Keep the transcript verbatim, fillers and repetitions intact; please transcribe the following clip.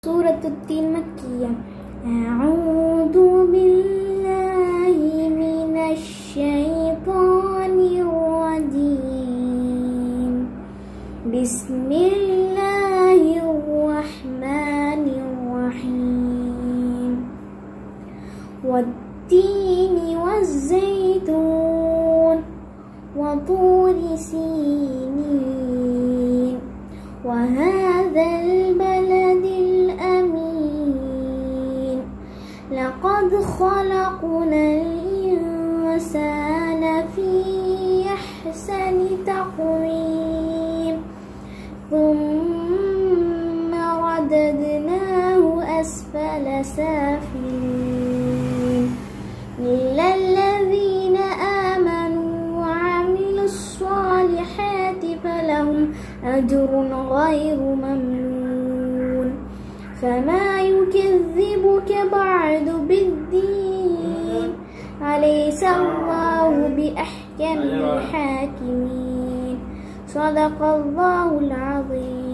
سورة التين مكية. أعوذ بالله من الشيطان الرجيم. بسم الله الرحمن الرحيم. والتين والزيتون وطور سينين وهذا البلد الأمين. لقد خلقنا الإنسان في أحسن تقويم ثم رددناه أسفل سافلين إلا الذين آمنوا وعملوا الصالحات فلهم أجر غير ممنون. فما يكذبك بعد بالدين؟ أليس الله بأحكم الحاكمين؟ صدق الله العظيم.